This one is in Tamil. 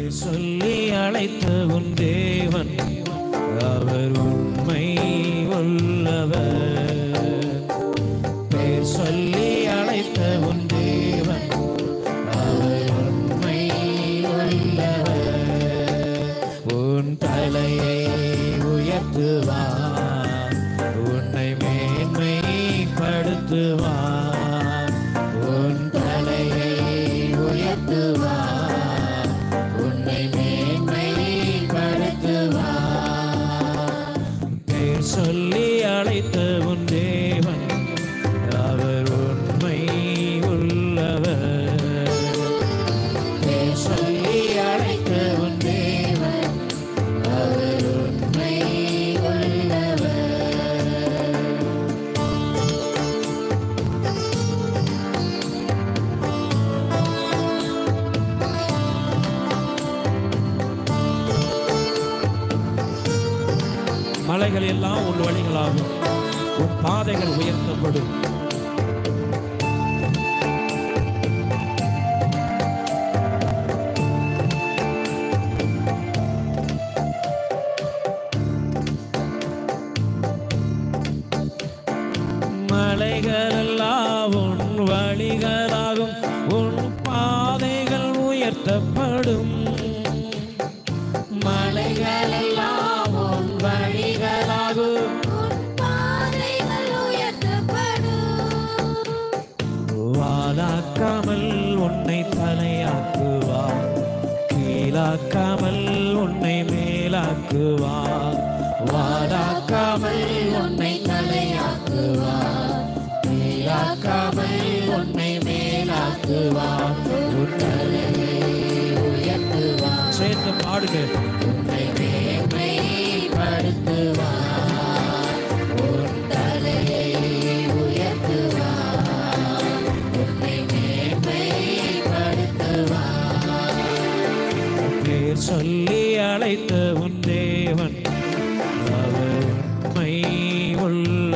சொல்லி அழைத்த உன் தேவன் அவர் உண்மை உள்ளவர். பேர் சொல்லி அழைத்த உன் தேவன் அவர் உண்மை உள்ளவர். உன் தலையை உயர்த்துவார், உன்னை மேன்மைப்படுத்துவார். உன் தலையை உயர்த்துவார், உன்னை மேன்மைப்படுத்துவார். பேர் சொல்லி அழைத்த உன் தேவன் அவர் உண்மை உள்ளவர். பேர் சொல்லி அழைத்த உன் தேவன் அவர் உண்மை உள்ளவர். மலைகள் எல்லாம் உன் வழிகளாகும், உன் பாதைகள் உயர்த்தப்படும். மலைகள் எல்லாம் உன் வழிகளாகும், உன் பாதைகள் உயர்த்தப்படும். மலைகள் எல்லாம் உன் வழிகளாகும், உன் பாதைகள் உயர்த்தப்படும். வாலாக்காமல் உன்னை தலையாக்குவார், கீழாக்காமல் உன்னை மேலாக்குவார். வாலாக்காமல் உன்னை தலையாக்குவார், கீழாக்காமல் உன்னை மேலாக்குவார். உன் தலையை உயர்த்துவார். சேர்ந்து பாடுங்க. உன்னை மேன்மைப்படுத்துவார், உன் தலையை உயர்த்துவார், உன்னை மேன்மைப்படுத்துவார். பேர் சொல்லி அழைத்த உன் தேவன் அவர் உண்மை உள்ள